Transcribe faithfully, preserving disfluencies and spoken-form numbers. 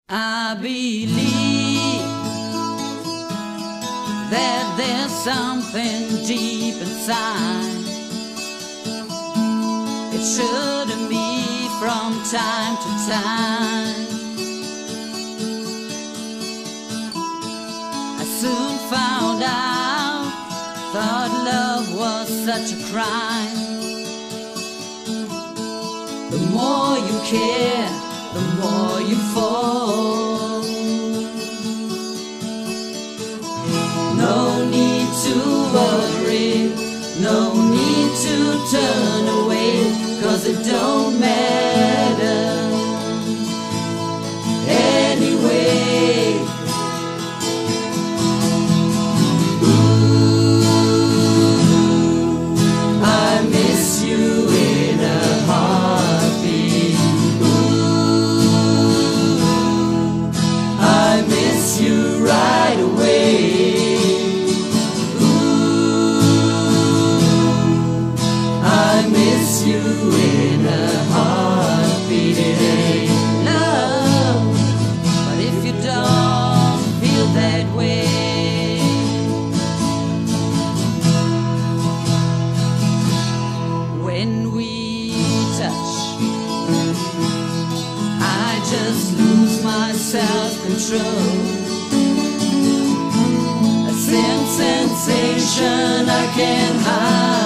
I believe that there's something deep inside. It shouldn't be from time to time. I soon found out, thought love was such a crime. The more you care, the more you fall. No need to worry, no need to turn away, 'cause it don't matter anyway. Ooh, I miss you in a heartbeat. I miss you right away. Ooh, I miss you in a heartbeat. It ain't love, but if you don't feel that way, when we touch, I just lose my self-control. A sense sensation I can't hide.